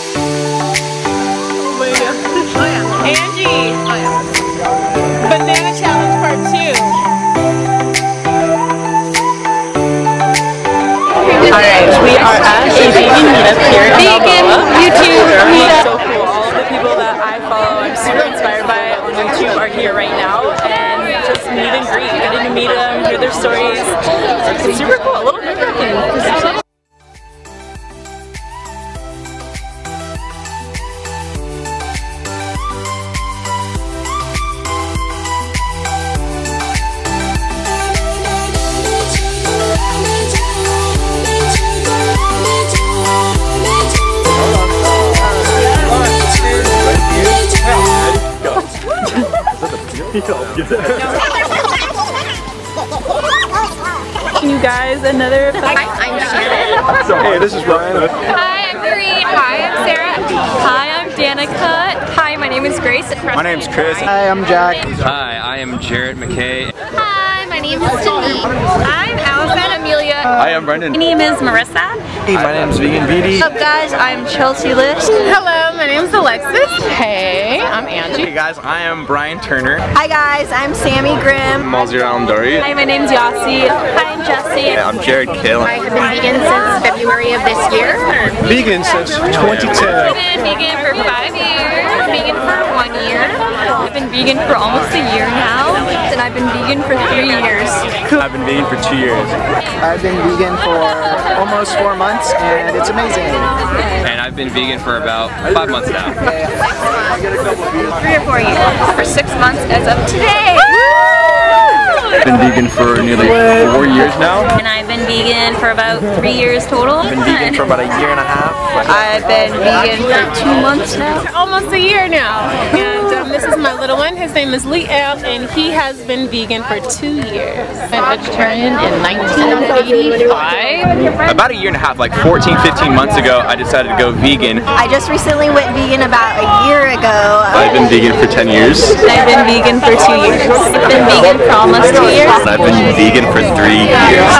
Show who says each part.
Speaker 1: Angie! Banana Challenge Part 2. Alright, we are at a vegan meetup here in Balboa. YouTube meetup. So cool. All of the people that I follow, I'm super inspired by on YouTube are here right now. And just meet and greet, getting to meet them, hear their stories. It's super cool. A little nerve-wracking. You guys, another.
Speaker 2: Hi, I'm Sharon.
Speaker 3: Hey, this is Ryan.
Speaker 2: Hi, I'm Maureen. Hi, I'm Sarah.
Speaker 1: Hi, I'm Danica.
Speaker 2: Hi, my name is Grace.
Speaker 3: My name's Chris. Hi, I'm Jack.
Speaker 4: Hi, I am Jarrett McKay.
Speaker 2: Hi, my name is Denise. I'm Allison Amelia.
Speaker 4: Hi, I'm Brendan.
Speaker 2: My name is Marissa.
Speaker 3: Hey, my name's Vegan Beauty.
Speaker 2: What's up, guys? I'm Chelsea List.
Speaker 1: Hello, my name is Alexis. Hey, I'm Angie.
Speaker 3: Hey guys, I am Brian Turner.
Speaker 2: Hi, guys. I'm Sammy Grimm.
Speaker 4: Malzir Alamdari.
Speaker 1: Hi, my name's Yossi.
Speaker 2: Hi, I'm Jessie.
Speaker 4: I'm Jared Kill.
Speaker 2: I have been vegan since February of this year.
Speaker 3: Vegan since 2010.
Speaker 1: I've been vegan for 5 years, vegan for 1 year. I've been vegan for almost a year now, and I've been vegan for 3 years.
Speaker 4: I've been vegan for 2 years.
Speaker 5: I've been vegan for almost 4 months and it's amazing.
Speaker 4: And I've been vegan for about 5 months now.
Speaker 2: 3 or 4 years. For 6 months as of today.
Speaker 4: I've been vegan for nearly 4 years now.
Speaker 2: And I've been vegan for about 3 years total.
Speaker 3: I've been vegan for about a year and a half.
Speaker 2: I've been vegan for 2 months now.
Speaker 1: Almost a year now. And this is my little one. His name is Liam, and he has been vegan for 2 years. I'm vegetarian in 1985.
Speaker 4: About a year and a half, like 14, 15 months ago, I decided to go vegan.
Speaker 2: I just recently went vegan about a year ago.
Speaker 4: I've been vegan for 10 years.
Speaker 1: I've been vegan for 2 years. I've been vegan for almost 2 years.
Speaker 4: I've been vegan for 3 years.